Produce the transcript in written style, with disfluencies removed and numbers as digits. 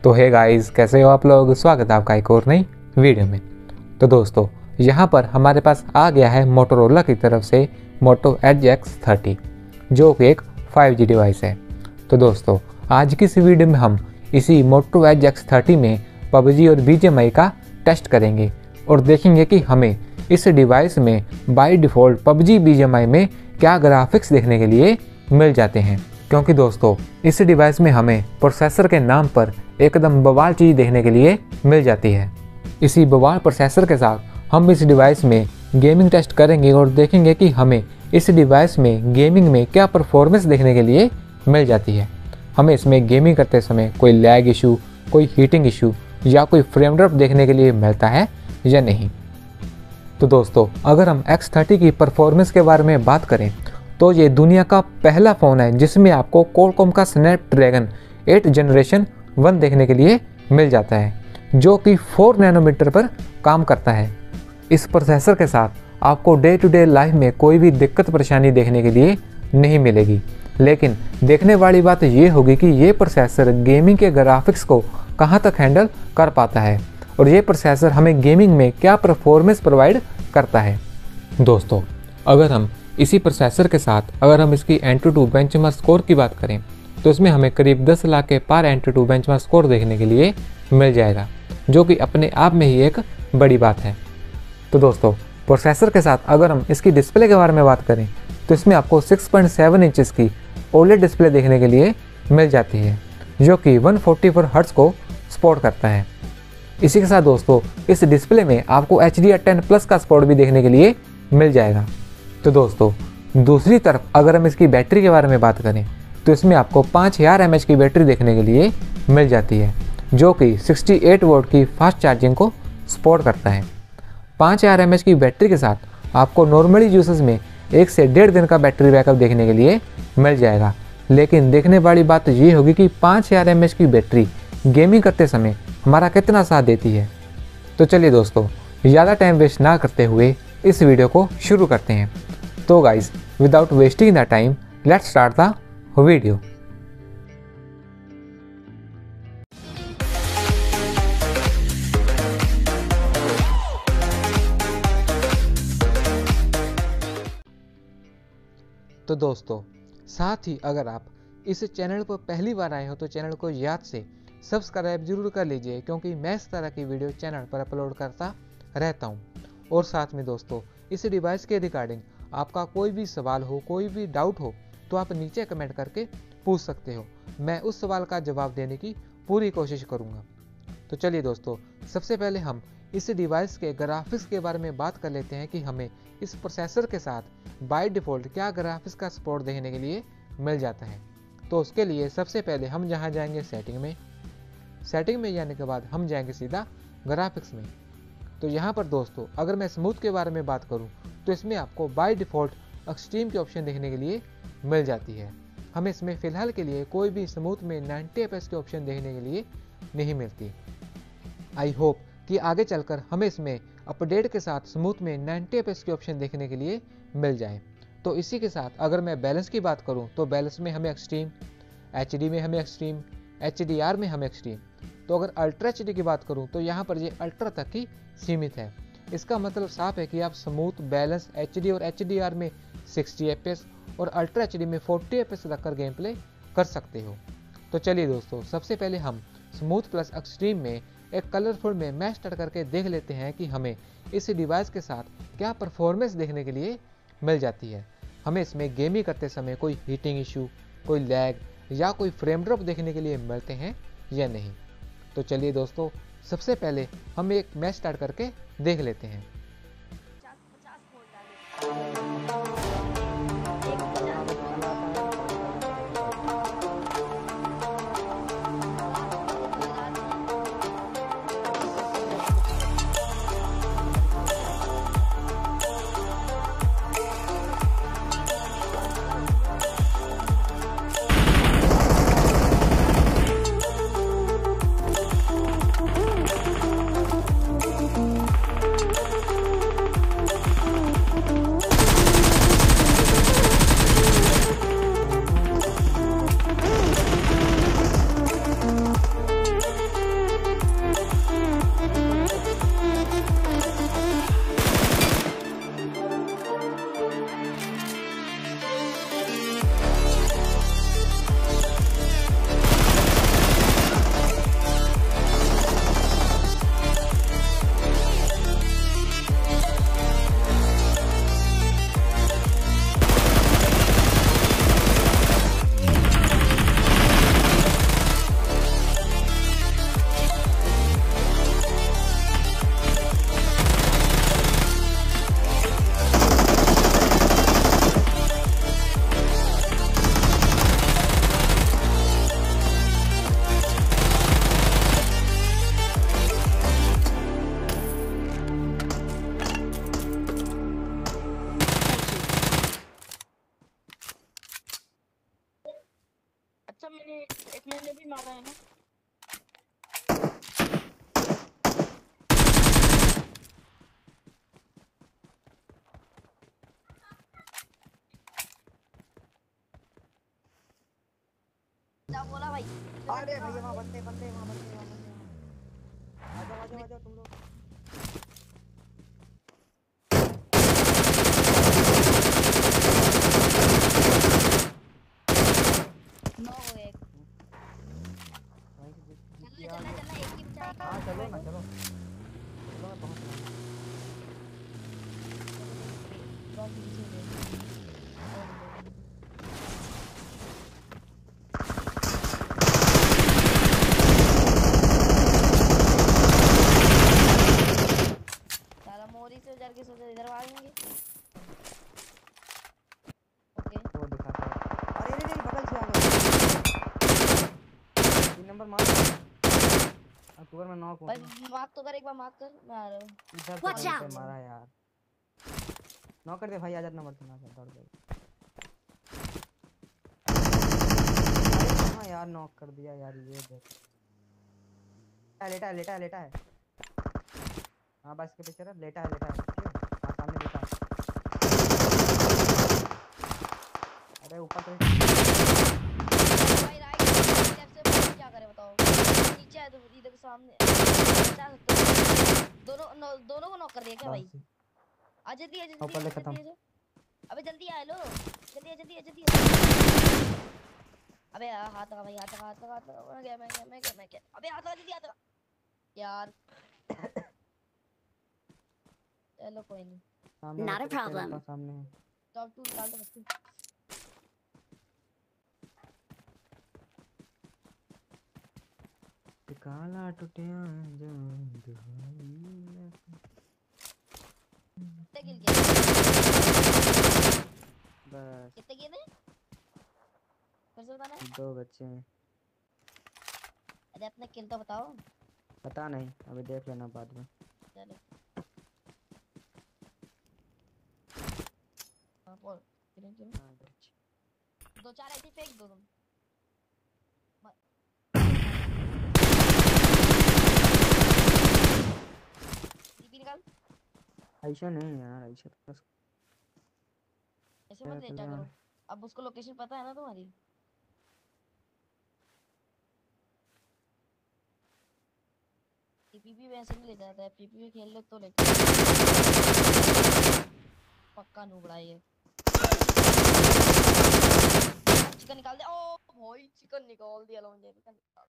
तो hey guys, कैसे हो आप लोग। स्वागत है आपका एक और नई वीडियो में। तो दोस्तों, यहाँ पर हमारे पास आ गया है मोटोरोला की तरफ से मोटो एज X30, जो कि एक 5G डिवाइस है। तो दोस्तों, आज की इस वीडियो में हम इसी मोटो एज X30 में PUBG और BGMI का टेस्ट करेंगे और देखेंगे कि हमें इस डिवाइस में बाय डिफ़ॉल्ट PUBG BGMI में क्या ग्राफिक्स देखने के लिए मिल जाते हैं। क्योंकि दोस्तों, इस डिवाइस में हमें प्रोसेसर के नाम पर एकदम बवाल चीज़ देखने के लिए मिल जाती है। इसी बवाल प्रोसेसर के साथ हम इस डिवाइस में गेमिंग टेस्ट करेंगे और देखेंगे कि हमें इस डिवाइस में गेमिंग में क्या परफॉर्मेंस देखने के लिए मिल जाती है। हमें इसमें गेमिंग करते समय कोई लैग इशू, कोई हीटिंग इशू या कोई फ्रेम ड्रॉप देखने के लिए मिलता है या नहीं। तो दोस्तों, अगर हम X30 की परफॉर्मेंस के बारे में बात करें तो ये दुनिया का पहला फ़ोन है जिसमें आपको क्वालकॉम का स्नैपड्रैगन 8 जनरेशन 1 देखने के लिए मिल जाता है, जो कि 4 नैनोमीटर पर काम करता है। इस प्रोसेसर के साथ आपको डे टू डे लाइफ में कोई भी दिक्कत परेशानी देखने के लिए नहीं मिलेगी। लेकिन देखने वाली बात ये होगी कि ये प्रोसेसर गेमिंग के ग्राफिक्स को कहाँ तक हैंडल कर पाता है और ये प्रोसेसर हमें गेमिंग में क्या परफॉर्मेंस प्रोवाइड करता है। दोस्तों, अगर हम इसी प्रोसेसर के साथ अगर हम इसकी Antutu बेंचमार्क स्कोर की बात करें तो इसमें हमें करीब 10 लाख के पार Antutu बेंचमार्क स्कोर देखने के लिए मिल जाएगा, जो कि अपने आप में ही एक बड़ी बात है। तो दोस्तों, प्रोसेसर के साथ अगर हम इसकी डिस्प्ले के बारे में बात करें तो इसमें आपको 6.7 इंचेस की OLED डिस्प्ले देखने के लिए मिल जाती है, जो कि 144 हर्ट्ज को सपोर्ट करता है। इसी के साथ दोस्तों, इस डिस्प्ले में आपको HDR10+ का सपोर्ट भी देखने के लिए मिल जाएगा। तो दोस्तों, दूसरी तरफ अगर हम इसकी बैटरी के बारे में बात करें तो इसमें आपको 5000 mAh की बैटरी देखने के लिए मिल जाती है, जो कि 68 वोल्ट की फास्ट चार्जिंग को सपोर्ट करता है। 5000 mAh की बैटरी के साथ आपको नॉर्मली यूसेज में 1 से 1.5 दिन का बैटरी बैकअप देखने के लिए मिल जाएगा। लेकिन देखने वाली बात ये होगी कि 5000 mAh की बैटरी गेमिंग करते समय हमारा कितना साथ देती है। तो चलिए दोस्तों, ज़्यादा टाइम वेस्ट ना करते हुए इस वीडियो को शुरू करते हैं। तो guys, without wasting the time, let's start the video. तो दोस्तों, साथ ही अगर आप इस चैनल पर पहली बार आए हो तो चैनल को याद से सब्सक्राइब जरूर कर लीजिए, क्योंकि मैं इस तरह की वीडियो चैनल पर अपलोड करता रहता हूं। और साथ में दोस्तों, इस डिवाइस के रिगार्डिंग आपका कोई भी सवाल हो, कोई भी डाउट हो तो आप नीचे कमेंट करके पूछ सकते हो। मैं उस सवाल का जवाब देने की पूरी कोशिश करूंगा। तो चलिए दोस्तों, सबसे पहले हम इस डिवाइस के ग्राफिक्स के बारे में बात कर लेते हैं कि हमें इस प्रोसेसर के साथ बाय डिफ़ॉल्ट क्या ग्राफिक्स का सपोर्ट देखने के लिए मिल जाता है। तो उसके लिए सबसे पहले हम जहाँ जाएंगे सेटिंग में जाने के बाद हम जाएंगे सीधा ग्राफिक्स में। तो यहाँ पर दोस्तों, अगर मैं स्मूथ के बारे में बात करूँ तो इसमें आपको बाय डिफ़ॉल्ट एक्सट्रीम की ऑप्शन देखने के लिए मिल जाती है। हमें इसमें फ़िलहाल के लिए कोई भी स्मूथ में 90 fps की ऑप्शन देखने के लिए नहीं मिलती। आई होप कि आगे चलकर हमें इसमें अपडेट के साथ स्मूथ में 90 fps की ऑप्शन देखने के लिए मिल जाए। तो इसी के साथ अगर मैं बैलेंस की बात करूँ तो बैलेंस में हमें एक्सट्रीम, HD में हमें एक्सट्रीम, HDR में हमें एक्सट्रीम। तो अगर अल्ट्रा HD की बात करूँ तो यहाँ पर ये अल्ट्रा तक ही सीमित है। इसका मतलब साफ है कि आप स्मूथ, बैलेंस, HD और HDR में 60 fps और अल्ट्रा HD में 40 fps रखकर गेम प्ले कर सकते हो। तो चलिए दोस्तों, सबसे पहले हम स्मूथ प्लस एक्सट्रीम में एक कलरफुल में मैच स्टार्ट करके देख लेते हैं कि हमें इस डिवाइस के साथ क्या परफॉर्मेंस देखने के लिए मिल जाती है। हमें इसमें गेमिंग करते समय कोई हीटिंग इशू, कोई लैग या कोई फ्रेम ड्रॉप देखने के लिए मिलते हैं या नहीं। तो चलिए दोस्तों, सबसे पहले हम एक मैच स्टार्ट करके देख लेते हैं। अरे भैया वहाँ बंदे बंदे वहाँ बंदे वहाँ बंदे आ जाओ आ जाओ आ जाओ तुम लोग। नौ हो गए। वहीं से चल जीती ले आ चल ले गया। चल ले, एक ही बचा एक ही हाँ बचा, चलो ना चलो चलो चलो मैं पहुँच रहा हूँ। बॉल के पीछे गए। दो बंदे। साला मोरी से उजर के सोचे इधर भागेंगे। ओके वो दिखा था। अरे नहीं नहीं बगल से आ गया। 3 नंबर मार। अक्टूबर में 9 भाई पहुंचा। मार्क तो कर, एक बार मार्क कर, मैं आ रहा हूँ। इधर से Watch कहीं out! से मारा यार। 9 कर दे भाई, आजाद नंबर से ना कर दौड़ दे। हाँ यार नॉक कर दिया यार, ये देख। लेटा है लेटा है लेटा है। हाँ बस के पीछे लेटा है लेटा है, ठीक है हाँ सामने लेटा है। अरे ऊपर से भाई राइट लेफ्ट से क्या करे बताओ। नीचे है तो इधर के सामने बचा सकते हो। दोनों को नॉक कर दिया क्या भाई? बस आ जल्दी आ जल्दी ऊपर आ ले जल्दी खत्म। आ। अबे जल्दी आ लो, जल्दी आ जल्दी आ जल्दी आ। अबे हाथ लगा भाई, हाथ लगा हाथ लगा हाथ लगा। मैं गया अबे हाथ लगा जल्दी हाथ लगा यार। चलो कोई नहीं। सामने Not a तेरे तेरे problem. तो सामने है। टॉप 2 निकाल दो बच्चे। काला टुटिया जो दुहाई। कितने किल किए? बस कितने किए थे? फिर से बताना। 2 बच्चे हैं। अरे अपने किल तो बताओ। पता नहीं, अभी देख लेना बाद में। चलो हाँ बोल। किल हाँ, बच्चे। 2-4 ऐसे ही फेंक दो तुम। डीपी निकाल। ऐसा नहीं यार, ऐसा तो बस ऐसे मत लेटा करो। अब उसको लोकेशन पता है ना तुम्हारी। पीपी वैसे नहीं ले जाता है, पीपी खेल लो तो ले। पक्का नूबड़ा ये। चिकन निकाल दे। ओ भाई चिकन निकाल दिया लौंडे ने।